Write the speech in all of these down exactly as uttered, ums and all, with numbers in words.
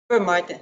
For Martin.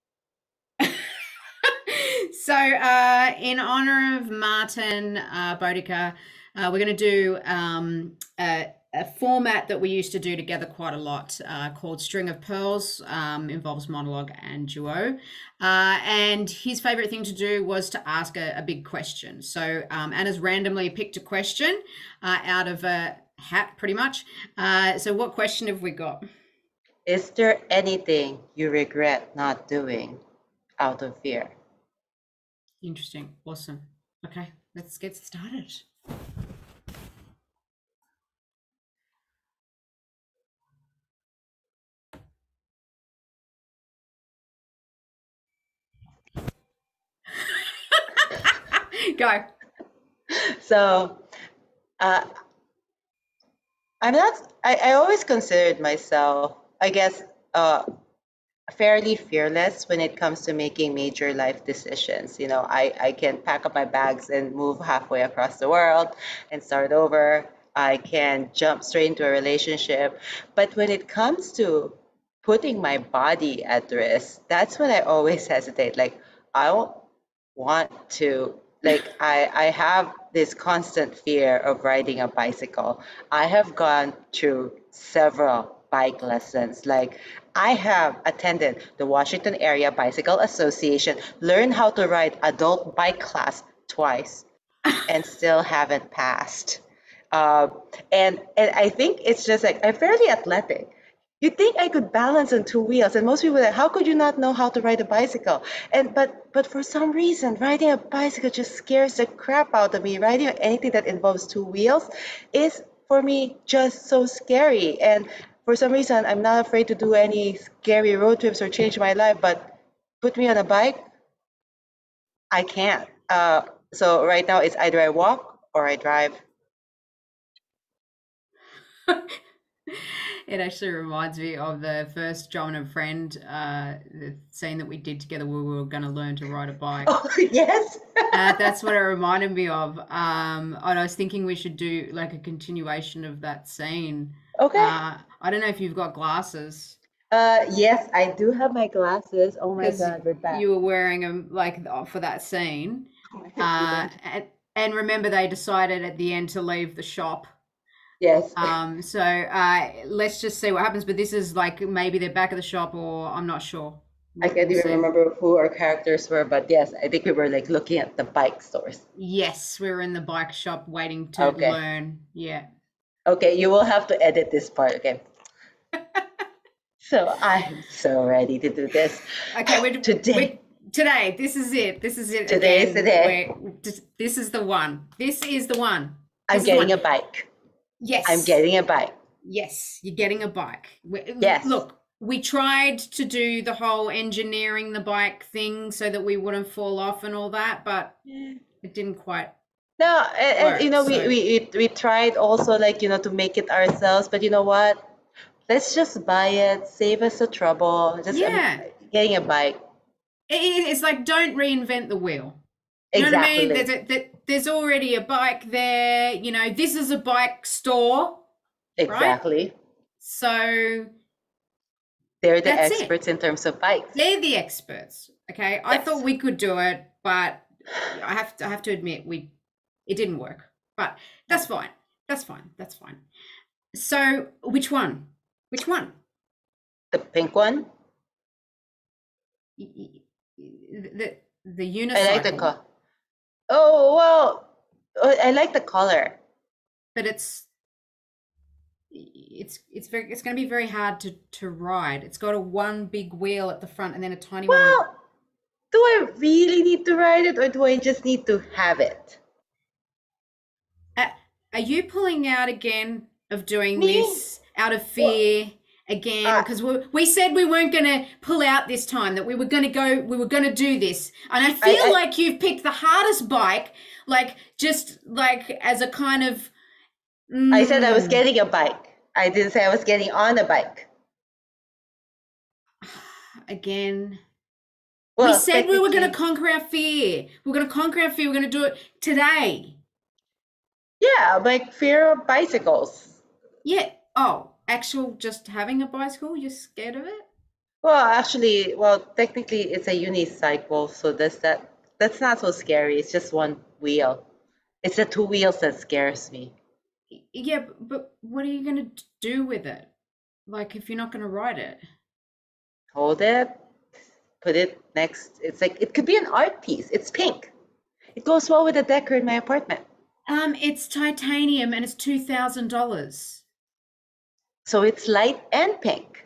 So, uh, in honor of Martin uh, Boedicker, uh, we're going to do um, a, a format that we used to do together quite a lot uh, called String of Pearls. Um, involves monologue and duo. Uh, and his favorite thing to do was to ask a, a big question. So, um, Anna's randomly picked a question uh, out of a hat, pretty much. Uh, so, what question have we got? Is there anything you regret not doing out of fear? Interesting. Awesome. Okay, let's get started. Go. So, uh, I'm not, I, I always considered myself, I guess, uh, fairly fearless when it comes to making major life decisions. You know, I, I can pack up my bags and move halfway across the world and start over. I can jump straight into a relationship. But when it comes to putting my body at risk, that's when I always hesitate. Like, I don't want to, like, I, I have this constant fear of riding a bicycle. I have gone through several bike lessons. Like, I have attended the Washington Area Bicycle Association, learned how to ride adult bike class twice, and still haven't passed. Uh, and and I think it's just like I'm fairly athletic. You think I could balance on two wheels, and most people are like, how could you not know how to ride a bicycle? And but but for some reason, riding a bicycle just scares the crap out of me. Riding anything that involves two wheels is for me just so scary. And for some reason, I'm not afraid to do any scary road trips or change my life. But put me on a bike, I can't. Uh, so right now, it's either I walk or I drive. It actually reminds me of the first John and Friend uh, the scene that we did together where we were going to learn to ride a bike. Oh, yes. Uh, that's what it reminded me of. Um, and I was thinking we should do like a continuation of that scene. Okay. Uh, I don't know if you've got glasses Uh, yes, I do have my glasses. Oh my because God, we're back. you were wearing them like for that scene. Oh my Uh, goodness. and, and remember, they decided at the end to leave the shop. Yes. Um, so uh, let's just see what happens. But this is like maybe they're back at the shop, or I'm not sure. I We'll, can't we'll even see. remember who our characters were, but yes, I think we were like looking at the bike stores. Yes, we were in the bike shop waiting to Okay. learn. Yeah. Okay, you will have to edit this part. Okay. So I'm so ready to do this. Okay, we're Today, we today. This is it. This is it today is the again. day. We're this is the one. This is the one. I'm This is the one. getting a bike. I'm Yes, getting a bike. yes. You're getting a bike. We- Yes. Look, we tried to do the whole engineering the bike thing so that we wouldn't fall off and all that, but it didn't quite No, and, and you work. know, we, So we we we tried also like, you know, to make it ourselves, but you know what? Let's just buy it, save us the trouble. Just I'm yeah, getting a bike. it, it's like don't reinvent the wheel. You know what I mean? Exactly. There's a, there, there's already a bike there. You know, this is a bike store, right? Exactly. So They're the that's it. experts in terms of bikes. They're the experts. Okay, I thought Yes. we could do it, but I have to I have to admit we it didn't work. But that's fine. That's fine. That's fine. So which one? Which one? The pink one. The the I like the unicycle, color. Oh, well, uh, I like the color. but it's it's it's very it's going to be very hard to to ride. It's got a one big wheel at the front and then a tiny one. Well, do I really need to ride it or do I just need to have it? Uh, are you pulling out again of doing Me? this out of Well, fear again? uh, Because we, we said we weren't going to pull out this time, that we were going to go, we were going to do this. And I I, feel I, like you've picked the hardest bike, like just like as a kind of, I said I was mm, getting a bike. I didn't say I was getting on a bike. again. We Well, said we were going to technically, conquer our fear. We we're going to conquer our fear. We're going to do it today. yeah, like fear of bicycles. Yeah. Oh, actual just having a bicycle, you're scared of it? Well, actually, well, technically it's a unicycle, so that's that that's not so scary. It's just one wheel. It's the two wheels that scares me. Yeah, b- but what are you going to do with it? Like, if you're not going to ride it? Hold it, put it next. It's like it could be an art piece. It's pink. It goes well with the decor in my apartment. Um, it's titanium and it's two thousand dollars. So it's light and pink.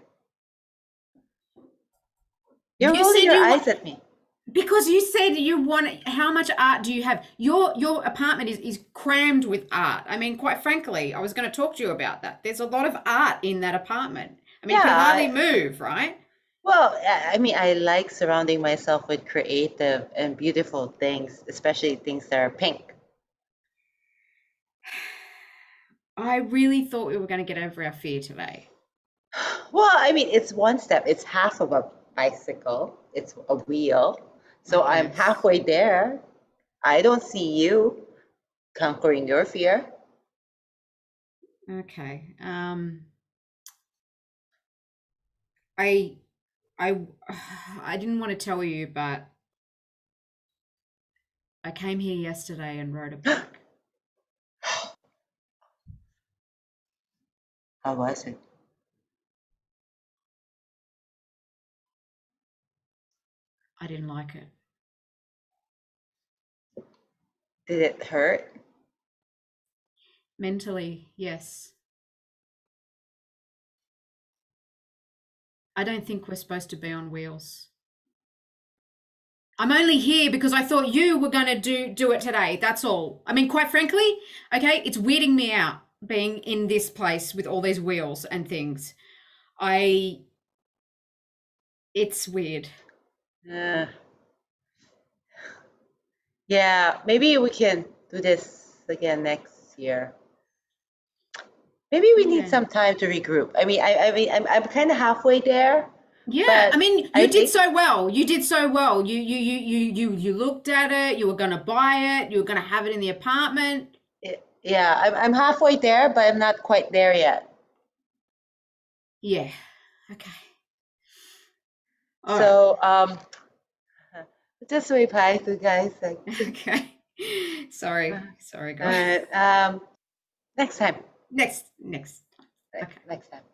You're You rolling said your you want, eyes at me. because you said you want, how much art do you have? Your your apartment is, is crammed with art. I mean, quite frankly, I was going to talk to you about that. There's a lot of art in that apartment. I mean, Yeah, you can hardly I, move, right? well, I I mean, I like surrounding myself with creative and beautiful things, especially things that are pink. I really thought we were going to get over our fear today. Well, I mean, it's one step. It's half of a bicycle. It's a wheel. I So I'm guess. halfway there. I don't see you conquering your fear. Okay. Um, I I I didn't want to tell you, but I came here yesterday and rode a bike. How was it? I didn't like it. Did it hurt? Mentally, yes. I don't think we're supposed to be on wheels. I'm only here because I thought you were going to do do it today. That's all. I mean, quite frankly, okay, it's weirding me out being in this place with all these wheels and things. I It's weird. Uh, yeah, maybe we can do this again next year. Maybe we need Yeah. some time to regroup. I mean, I, I mean, I'm, I'm kind of halfway there, Yeah, I but mean, I you did think, so well. You did so well. You you you you you you looked at it. You were going to buy it. You were going to have it in the apartment. yeah, I'm, I'm halfway there, but I'm not quite there yet. Yeah. Okay. All right. So, um, just wait, bye, you guys. Like, Okay. uh, Sorry. Sorry, all guys. right, um, next time. Next next time. Next, Okay. next time.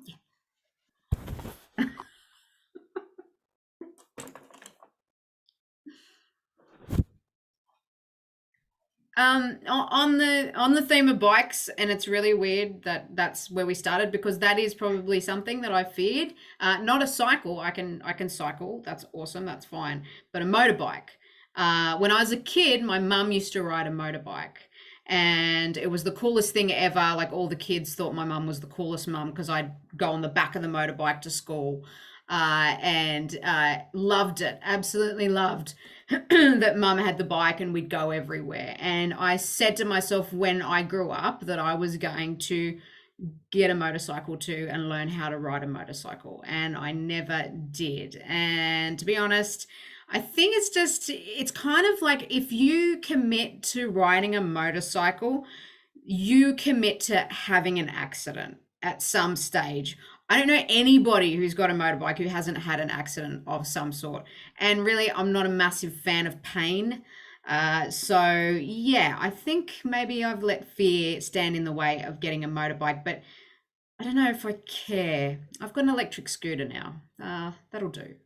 Um, on the on the theme of bikes, and it's really weird that that's where we started because that is probably something that I feared. Uh, not a cycle. I can I can cycle. That's awesome. That's fine. But a motorbike. Uh, when I was a kid, my mum used to ride a motorbike, and it was the coolest thing ever. Like all the kids thought my mum was the coolest mum because I'd go on the back of the motorbike to school, uh, and uh, loved it. Absolutely loved that mum had the bike and we'd go everywhere. And I said to myself when I grew up that I was going to get a motorcycle too and learn how to ride a motorcycle. And I never did. And to be honest, I think it's just, it's kind of like if you commit to riding a motorcycle, you commit to having an accident at some stage. I don't know anybody who's got a motorbike who hasn't had an accident of some sort. And really, I'm not a massive fan of pain. Uh, so, yeah, I think maybe I've let fear stand in the way of getting a motorbike, but I don't know if I care. I've got an electric scooter now. Uh, that'll do.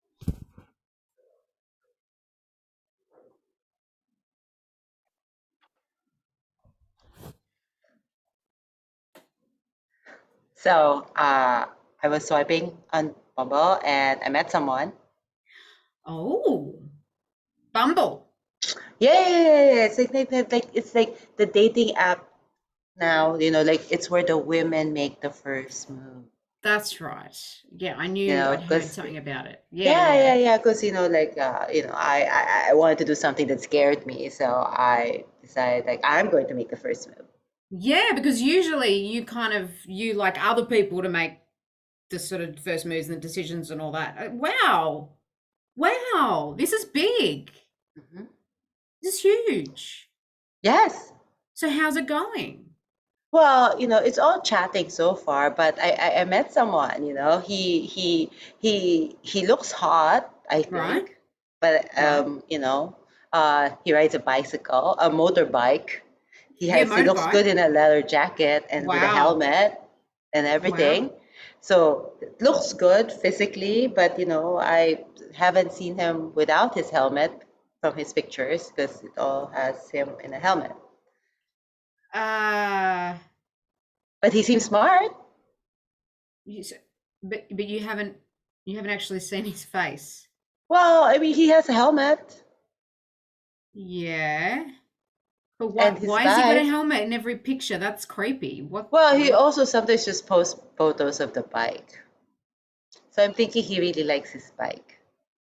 So, uh, I was swiping on Bumble and I met someone. Oh, Bumble. Yeah, yeah, yeah, yeah. It's like, like, like like- it's like the dating app now, you know, like it's where the women make the first move, That's right. Yeah, I you knew know, I'd heard because something about it. Yeah, yeah, yeah. yeah, yeah, because you know, like uh, you know, I, I I wanted to do something that scared me, so I decided like I'm going to make the first move. Yeah, because usually you kind of you like other people to make the sort of first moves and the decisions and all that. Uh, Wow. Wow. This is big. Hmm. This is huge. Yes. So how's it going? Well, you know, it's all chatting so far, but I, I, I met someone, you know, he he he he looks hot, I Right? think, but Right. um, you know, uh, he rides a bicycle, a motorbike. He Yeah, has he looks motorbike. good in a leather jacket and with a Wow. helmet and Wow. everything. So it looks good physically, but you know, I haven't seen him without his helmet from his pictures because it all has him in a helmet. Uh, But he seems smart. you, s- but but you haven't you haven't actually seen his face. Well, I mean, he has a helmet Yeah. But why and his why has he got a bike. helmet in every picture? That's creepy. What Well, he what also sometimes just posts photos of the bike. So I'm thinking he really likes his bike.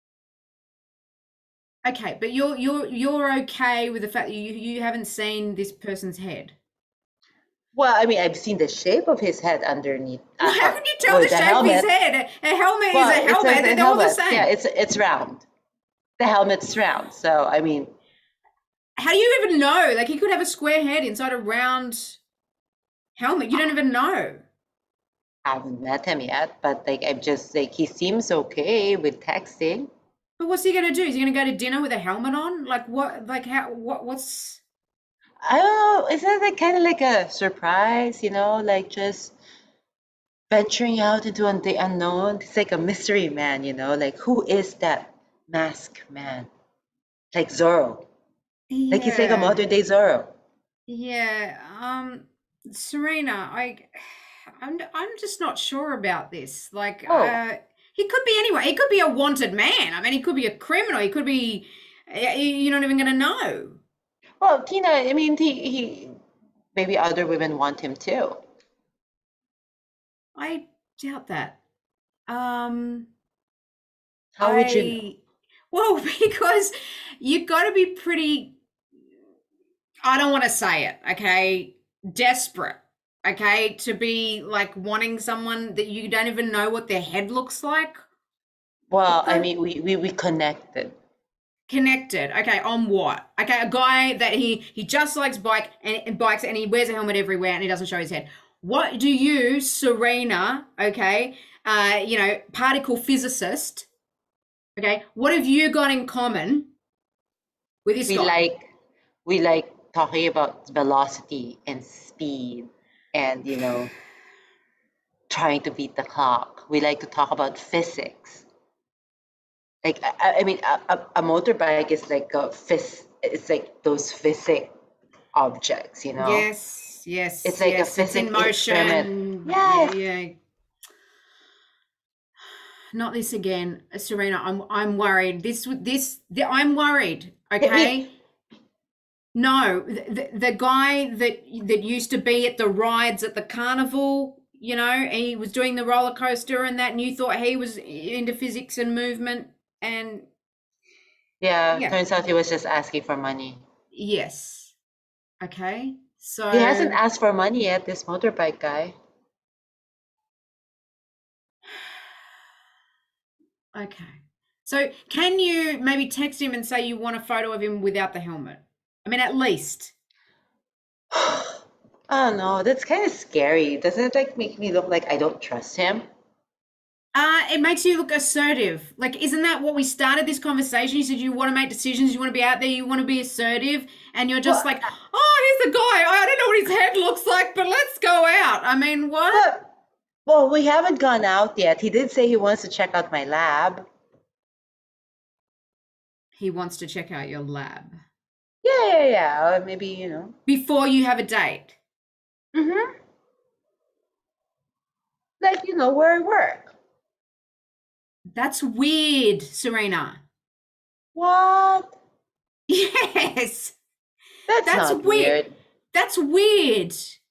Okay, but you're you're you're okay with the fact that you you haven't seen this person's head. Well, I mean, I've seen the shape of his head underneath Well, uh, how uh, can you tell the with the shape of his helmet. head? A, a helmet is a Well, it says helmet. the They're all the helmet. Yeah, same. it's it's round. The helmet's round. So I mean, How do you even know? Like he could have a square head inside a round helmet. You don't even know. I haven't met him yet, but like I'm just like he seems okay with texting. But what's he gonna do? Is he gonna go to dinner with a helmet on? Like what? Like how? What? What's? I don't know. Isn't that kind of like a surprise? You know, like just venturing out into the unknown. It's like a mystery man, you know, like who is that masked man? Like Zorro. Like he's like a Yeah, modern day Zorro. yeah. Um, Serena, I, I'm, I'm just not sure about this. Like, Oh, uh, he could be anywhere. He could be a wanted man. I mean, he could be a criminal. He could be. y- You're not even gonna know. well, Tina, I mean, he, he maybe other women want him too. I doubt that. Um, How would you know? I, well, because you got to be pretty. I don't want to say it, okay? Desperate, okay? To be like wanting someone that you don't even know what their head looks like. Well, What I the? mean, we, we, we connected. Connected. Okay, on what? Okay, a guy that he he just likes bike and, and bikes and he wears a helmet everywhere and he doesn't show his head. What do you, Serena, okay, uh, you know, particle physicist, okay, what have you got in common with this We guy? like we like talking about velocity and speed and you know trying to beat the clock. We like to talk about physics. Like I, I mean, a, a, a motorbike is like a phys. It's like those physics objects, you know. Yes, It's yes, like a yes. It's in physics experiment. motion. Yeah, Yes. yeah. Not this again, Serena. I'm I'm worried. This this the, I'm worried. Hit me. Okay. No, the, the guy that that used to be at the rides at the carnival, you know, and he was doing the roller coaster and that, and you thought he was into physics and movement, and Yeah, yeah, turns out he was just asking for money. yes, okay. He hasn't So asked for money yet, this motorbike guy. okay. So can you maybe text him and say you want a photo of him without the helmet? I mean, at least. I don't know. That's kind of scary. Doesn't it like make me look like I don't trust him? Uh, it makes you look assertive. Like, isn't that what we started this conversation? You said you want to make decisions, you want to be out there, you want to be assertive, and you're Well, just like, oh, here's a guy. I don't know what his head looks like, but let's go out. I mean, what? but well, we haven't gone out yet. He did say he wants to check out my lab. He wants to check out your lab Yeah, yeah, yeah. Or maybe, you know. before you have a date. Mm-hmm. Like, you know, where I work. That's weird, Serena. What? Yes, That's that's not weird. weird. That's weird.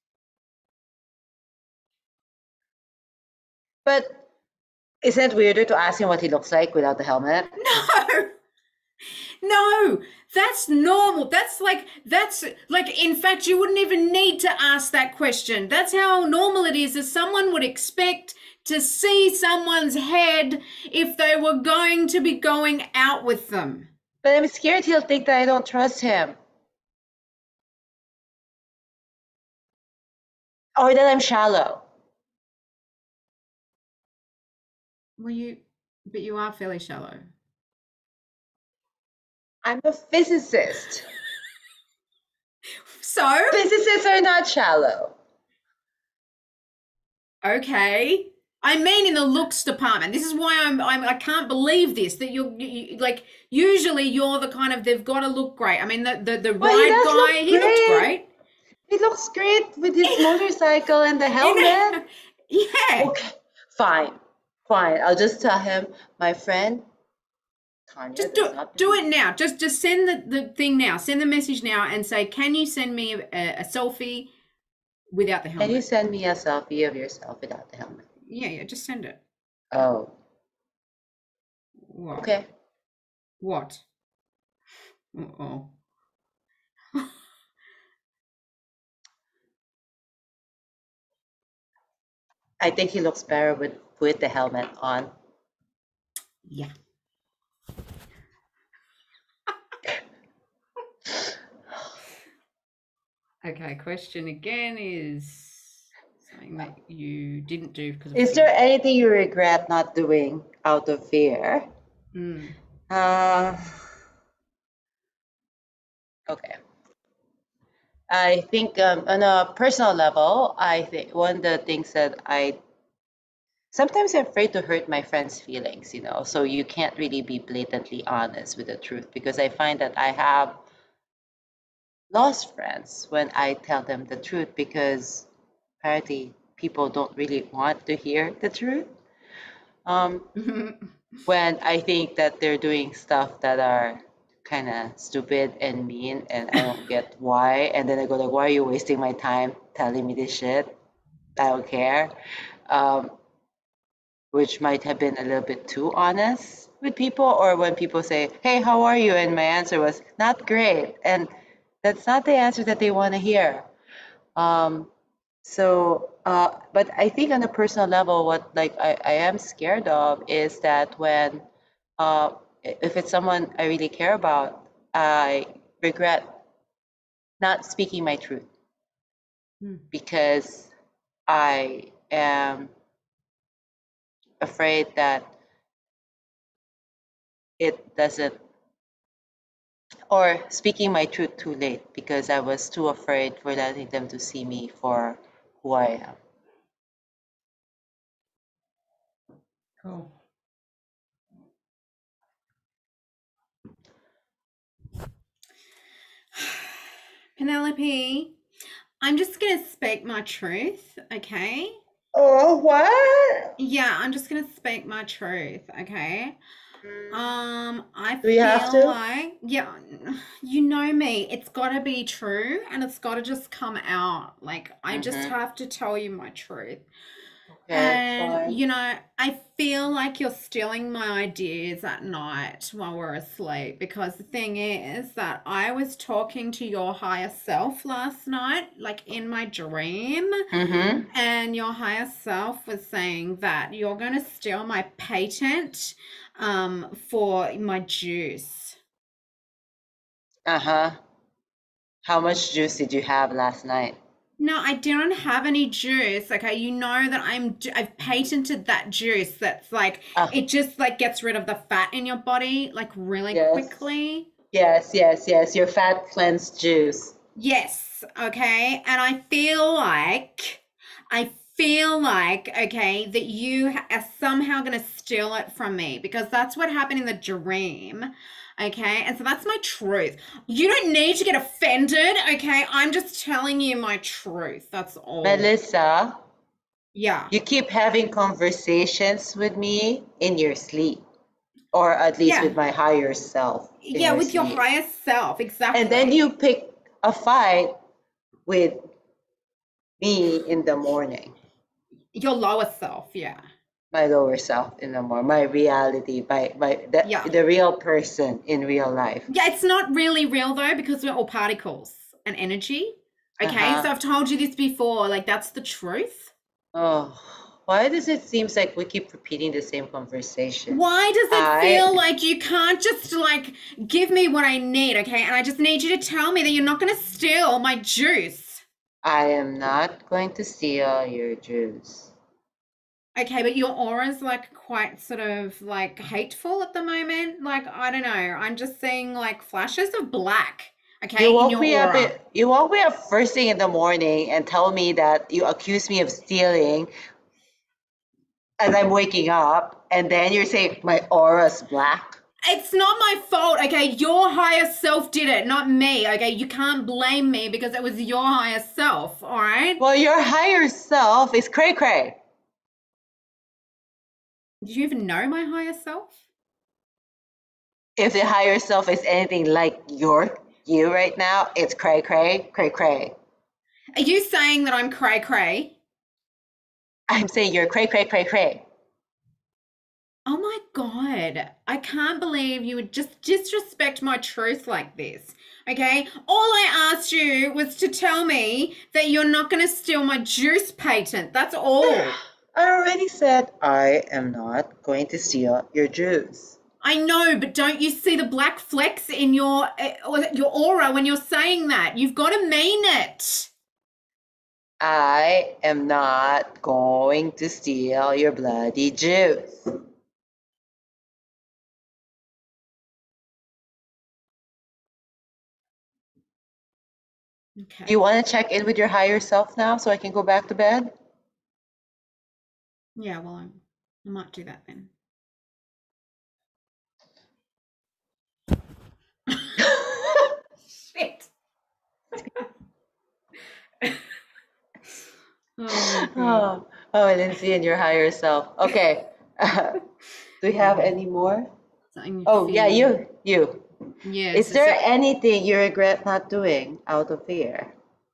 But isn't it weirder to ask him what he looks like without the helmet? No. No, that's normal. That's like, that's like, in fact, you wouldn't even need to ask that question. That's how normal it is, that someone would expect to see someone's head if they were going to be going out with them. But I'm scared he'll think that I don't trust him. or that I'm shallow. Well, you, but you are fairly shallow. I'm a physicist. So, Physicists are not shallow. okay. I mean, in the looks department. This is why I'm, I'm I can't believe this, that you're you, like, usually you're the kind of, they've got to look great. I mean, the the, the Well, he ride does guy, look he looked great. great. He looks great with his motorcycle and the In- helmet. yeah. Okay, fine, fine. I'll just tell him, my friend Tanya Just does do not do believe. it now. Just just send the, the thing now. Send the message now and say, can you send me a, a selfie without the Can you helmet? send me a selfie of yourself without the helmet? Yeah, yeah, just send it. Oh, What? okay. What? Uh-oh. I think he looks better with with the helmet on. Yeah. Okay, question again is something that you didn't do because of Is fear. there anything you regret not doing out of fear? Mm. Uh, okay. I think um, on a personal level, I think one of the things that I sometimes I'm afraid to hurt my friends' feelings, you know, so you can't really be blatantly honest with the truth because I find that I have lost friends when I tell them the truth because apparently people don't really want to hear the truth. Um, when I think that they're doing stuff that are kind of stupid and mean and I don't get why. And then I go like, why are you wasting my time telling me this shit? I don't care. Um, which might have been a little bit too honest with people, or when people say, hey, how are you? And my answer was, not great. And that's not the answer that they want to hear. Um, so, uh, but I think on a personal level, what like I, I am scared of is that when, uh, if it's someone I really care about, I regret not speaking my truth Mm. because I am afraid that it doesn't, or speaking my truth too late because I was too afraid for letting them to see me for who I am. Cool. Penelope, I'm just going to speak my truth, okay? Oh, what? Yeah, I'm just going to speak my truth, okay? Um, I Do we have feel to? like, yeah, you know me, it's got to be true and it's got to just come out. Like, I just Mm-hmm. have to tell you my truth. Okay, And, fine. you know, I feel like you're stealing my ideas at night while we're asleep because the thing is that I was talking to your higher self last night, like in my dream, Mm-hmm. and your higher self was saying that you're going to steal my patent um, for my juice. Uh-huh. How much juice did you have last night? No, I didn't have any juice. Okay, you know that I'm I've patented that juice that's like Ah, it just like gets rid of the fat in your body like really yes. quickly. Yes, yes, yes. Your fat cleansed juice. Yes, okay. And I feel like I feel like okay that you ha- are somehow going to steal it from me because that's what happened in the dream. Okay, and so that's my truth. You don't need to get offended, okay? I'm just telling you my truth. That's all. Melissa, Yeah. you keep having conversations with me in your sleep, or at least Yeah. with my higher self in Yeah, your with your sleep. highest self, exactly. And then you pick a fight with me in the morning, Your lower self, yeah. my lower self in the morning, my reality, my, my the, Yeah. the real person in real life. Yeah, it's not really real though because we're all particles and energy. Okay, Uh-huh. so I've told you this before, like that's the truth. Oh, why does it seem like we keep repeating the same conversation? Why does it I, feel like you can't just like give me what I need, okay? And I just need you to tell me that you're not going to steal my juice. I am not going to steal your juice. Okay, but your aura's like quite sort of like hateful at the moment. Like, I don't know. I'm just seeing like flashes of black, You okay, in woke your me up. aura. i- You woke me up first thing in the morning and tell me that you accuse me of stealing as I'm waking up, and then you're saying my aura's black. It's not my fault, okay? Your higher self did it, not me, okay? You can't blame me because it was your higher self, all right? Well, your higher self is cray cray. Did you even know my higher self? If the higher self is anything like your you right now, it's cray cray, cray cray. Are you saying that I'm cray cray? I'm saying you're cray cray, cray cray. Oh my God. I can't believe you would just disrespect my truth like this. Okay? All I asked you was to tell me that you're not going to steal my juice patent. That's all. I already said I am not going to steal your juice. I know, but don't you see the black flecks in your uh, your aura when you're saying that? You've got to mean it. I am not going to steal your bloody juice. Okay. You want to check in with your higher self now so I can go back to bed? Yeah, well, I'm, I might do that then. Shit. Oh my God. Oh, oh, Lindsay and your higher self. Okay. do we have any more? Something you Oh, yeah, feel. you, you. Yes. Is there so- anything you regret not doing out of fear?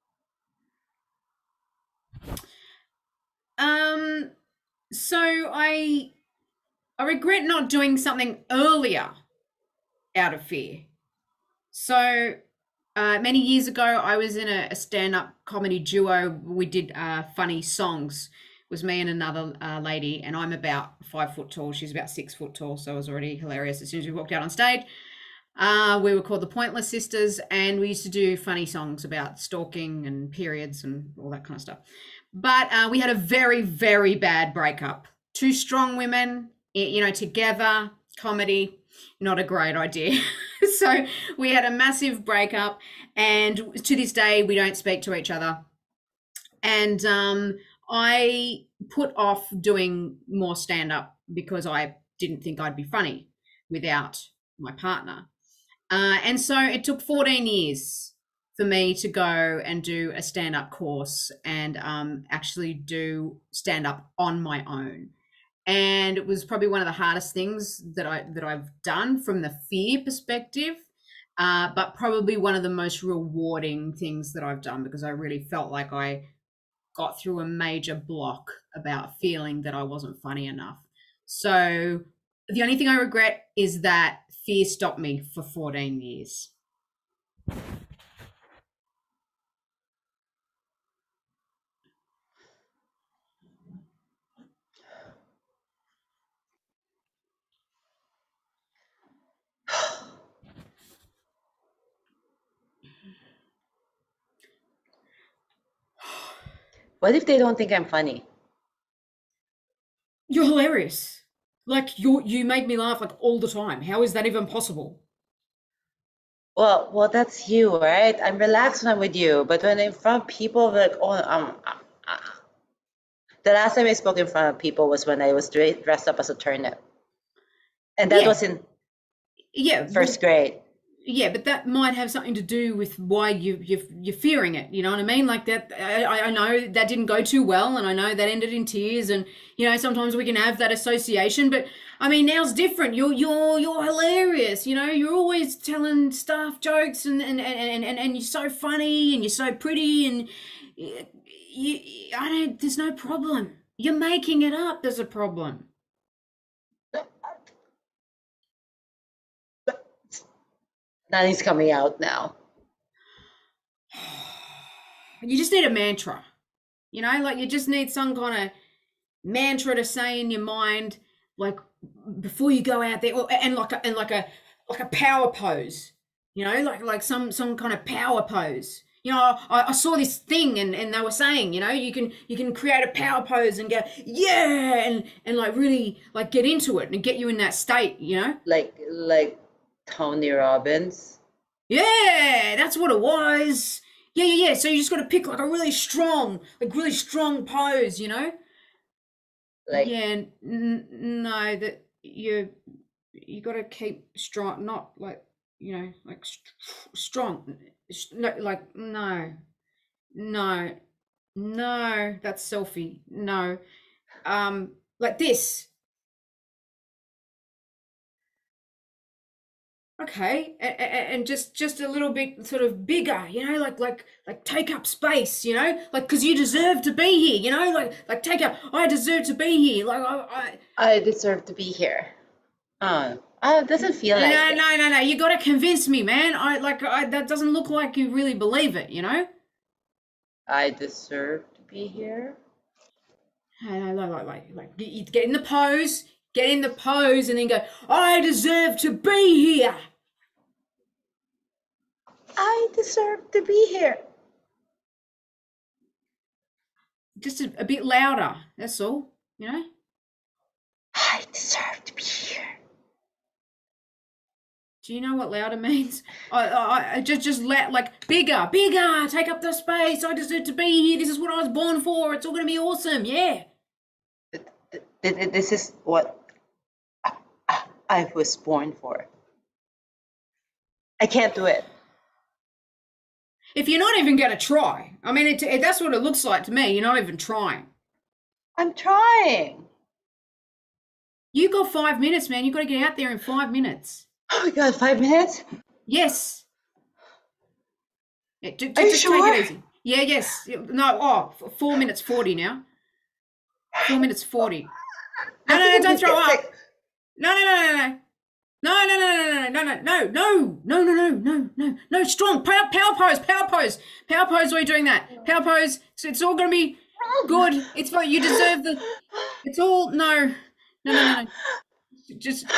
Um. So I I regret not doing something earlier out of fear. So uh, many years ago, I was in a, a stand-up comedy duo. We did uh, funny songs. It was me and another uh, lady, and I'm about five foot tall. She's about six foot tall, so it was already hilarious as soon as we walked out on stage. Uh, we were called the Pointless Sisters, and we used to do funny songs about stalking and periods and all that kind of stuff. But uh, we had a very, very bad breakup. Two strong women, you know, together, comedy, not a great idea. So we had a massive breakup, and to this day, we don't speak to each other. And um, I put off doing more stand up because I didn't think I'd be funny without my partner. Uh, and so it took fourteen years for me to go and do a stand up course and um, actually do stand up on my own. And it was probably one of the hardest things that I that I've done from the fear perspective, uh, but probably one of the most rewarding things that I've done because I really felt like I got through a major block about feeling that I wasn't funny enough. So the only thing I regret is that fear stopped me for fourteen years. What if they don't think I'm funny? You're hilarious. Like you you make me laugh like all the time. How is that even possible? Well, well, that's you, right? I'm relaxed when I'm with you, but when I'm in front of people, I'm like, oh, um, uh, uh. The last time I spoke in front of people was when I was dre- dressed up as a turnip, and that Yeah. was in Yeah, first grade. yeah, but that might have something to do with why you you you're fearing it. You know what I mean? Like that. I, I know that didn't go too well, and I know that ended in tears. And you know, sometimes we can have that association. But I mean, now's different. You're you're you're hilarious. You know, you're always telling stuff, jokes, and and and and, and you're so funny, and you're so pretty, and you, you I don't. There's no problem. You're making it up. There's a problem. Nothing's coming out now. You just need a mantra. You know, like you just need some kind of mantra to say in your mind, like before you go out there, or, and like a, and like a like a power pose. You know, like like some some kind of power pose. You know, I, I saw this thing and, and they were saying, you know, you can you can create a power pose and go, yeah, and, and like really like get into it and get you in that state, you know? Like like Tony Robbins. Yeah, that's what it was. Yeah, yeah, yeah. So you just got to pick like a really strong, like really strong pose, you know? Like Yeah, n- no, that you you got to keep strong, not like, you know, like st- strong. No, like no, no, no. That's selfie. No, um, like this. Okay, and, and just just a little bit sort of bigger, you know, like like like take up space, you know, like because you deserve to be here, you know, like like take up. I deserve to be here, like I, I deserve to be here. Oh, oh, it doesn't feel I like no it. no no no. You got to convince me, man. I like I that doesn't look like you really believe it, you know. I deserve to be here. I like like like like you get in the pose, get in the pose, and then go. I deserve to be here. I deserve to be here. Just a, a bit louder. That's all, you know. I deserve to be here. Do you know what louder means? I, I, I just, just let like bigger, bigger. Take up the space. I deserve to be here. This is what I was born for. It's all gonna be awesome. Yeah. This is what I was born for. I can't do it. If you're not even gonna try, I mean, it, it, that's what it looks like to me. You're not even trying. I'm trying. You got five minutes, man. You got to get out there in five minutes. Oh my God, five minutes? Yes. Yeah, just, Are you just sure? take it easy. Yeah. Yes. No. Oh, four minutes forty now. Four minutes forty. No, no, no! Don't throw up. No, no, no, no, no. No, no, no, no, no, no, no, no, no, no, no, no, no, no, strong, power, power pose, power pose, power pose, we're doing that, power pose, so it's all going to be good, it's fine, you deserve the, it's all, no, no, no, no, no, just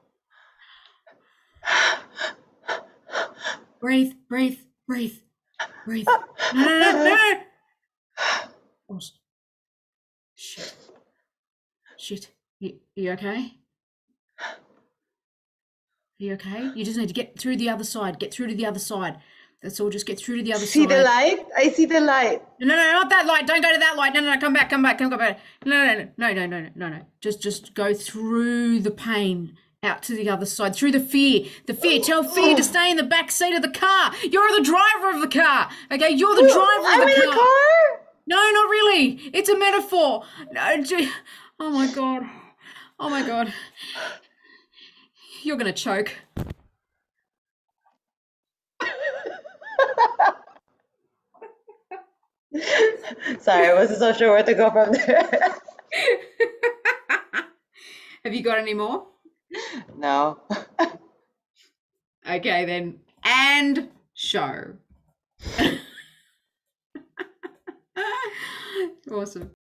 breathe, breathe, breathe, breathe, no, no, no, no, no. Oh, shit, shit, you, you okay? Are you okay? You just need to get through the other side. Get through to the other side. That's all. Just get through to the other See side. the light? I see the light. No, no, no, not that light. Don't go to that light. No, no, no. Come back. Come back. Come back. No, no, no, no, no, no, no, no. Just, just go through the pain out to the other side. Through the fear. The fear. Tell fear to stay in the back seat of the car. You're the driver of the car. Okay, you're the driver I'm of the in car. a car? No, not really. It's a metaphor. No, gee. Oh my god. Oh my god. You're gonna choke. Sorry, I wasn't so sure where to go from there. Have you got any more? No. Okay, then. And show. Awesome.